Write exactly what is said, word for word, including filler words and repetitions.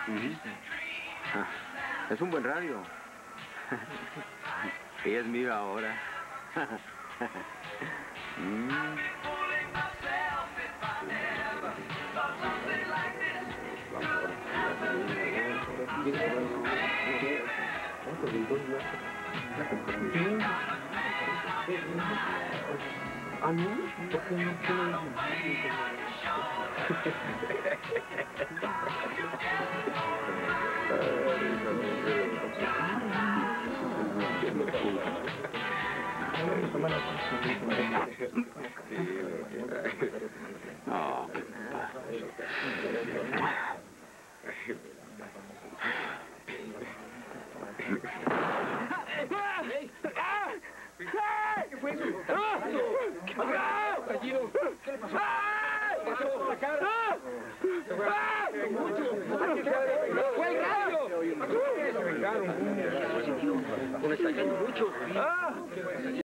Uh-huh. Ah, es un buen radio. Ella es mía ahora. mm. Ah, no, porque no tiene... Oh. ¿Qué fue eso? ¿Qué le pasó? ¡Fue el radio! Se vengaron. Bueno, está yendo mucho.